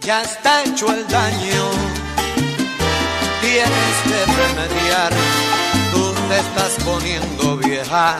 Ya está hecho el daño, tienes que remediar, tú te estás poniendo vieja.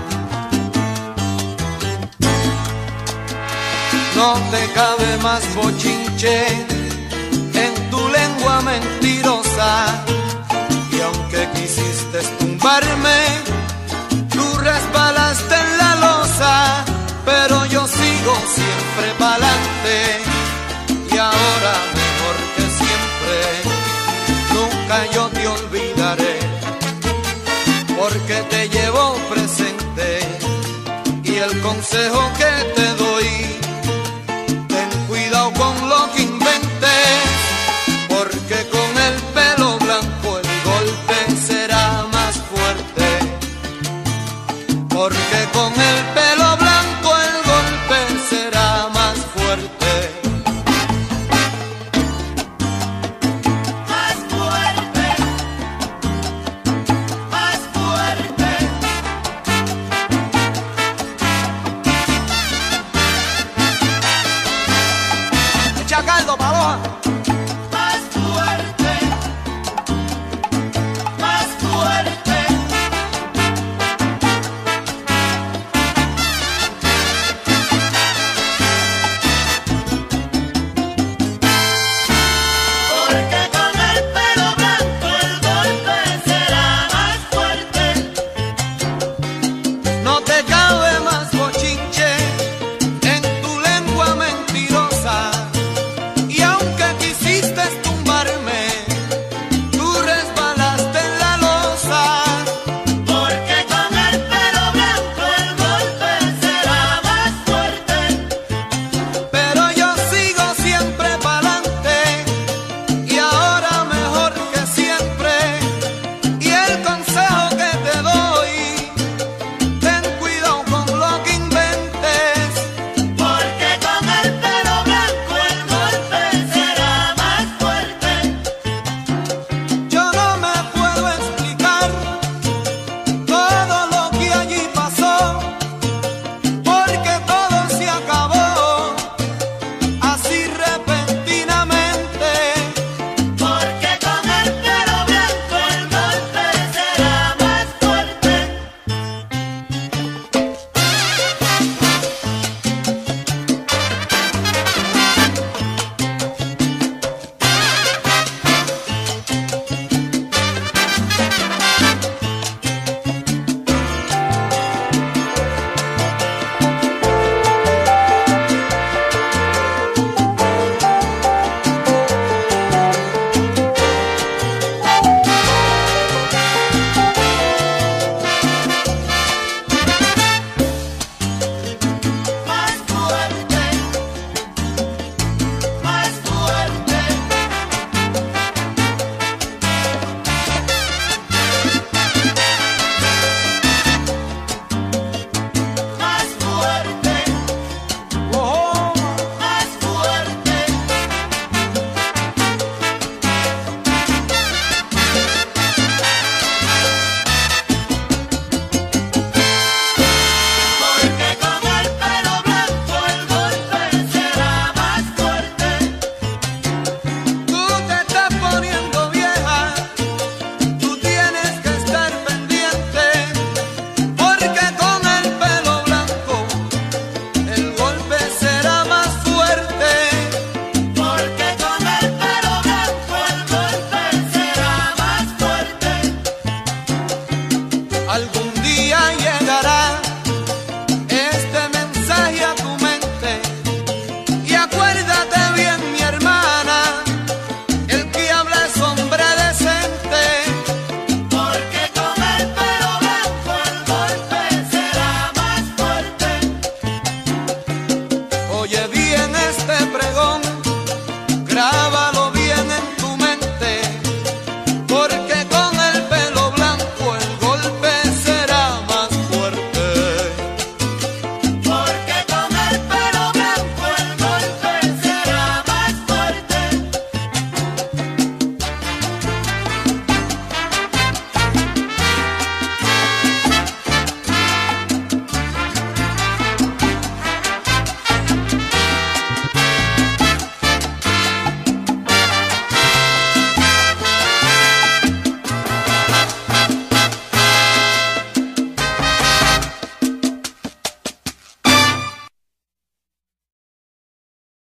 No te cabe más bochinche en tu lengua mentirosa, y aunque quisiste tumbarme, tú resbalaste en la losa, pero yo sigo siempre pa'lante, y ahora mejor que siempre, nunca yo te olvidaré, porque te llevo presente, y el consejo que te doy, ten cuidado con lo que inventes, porque con el pelo blanco el golpe será más fuerte, porque con el pelo blanco el golpe será más fuerte. Más fuerte, más fuerte. Echa caldo, paloja. Más fuerte, más fuerte. Porque con el pelo blanco el golpe será más fuerte. No te cabe más bochinche en tu lengua mentirosa, y aunque quisiste tumbarme, tú resbalaste en la losa, Porque con el pelo blanco el golpe será más fuerte. pero yo sigo siempre pa'lante, y ahora mejor que siempre, y el consejo que te doy, ten cuidado con lo que inventes, Porque con el pelo blanco el golpe será más fuerte. yo no me puedo explicar todo lo que allí pasó, porque todo se acabó así repentinamente, Porque con el pelo blanco el golpe será más fuerte. Más fuerte, más fuerte. Más fuerte, oh, más fuerte. Porque con el pelo blanco el golpe será más fuerte. tú te estás poniendo vieja, tú tienes que estar pendiente, porque con el pelo blanco el golpe será más fuerte. Porque con el pelo blanco el golpe será más fuerte. Algún día llegará este mensaje a tu mente, y acuérdate bien, mi hermana, el que habla es hombre decente. Porque con el pelo blanco el golpe será más fuerte. Oye bien este pregón, graba